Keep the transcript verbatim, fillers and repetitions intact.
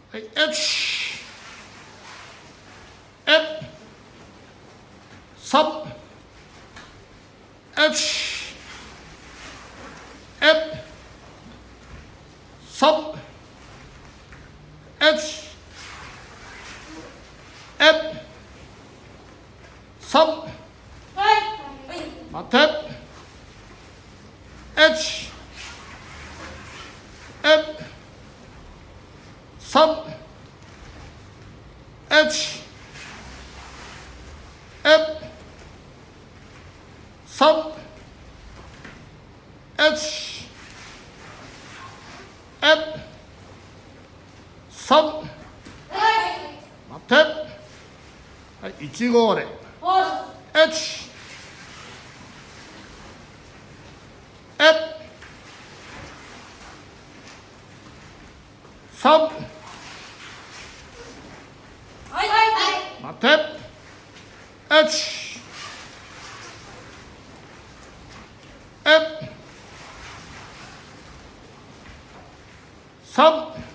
はい、いち、え、さん、いち、え、さん、いち、え、さん、待て、いち、え、さん、いち、え、さん、いち、え、さん、待て、はい、いち号で、いち、え、さん、待て、いち、え、さん、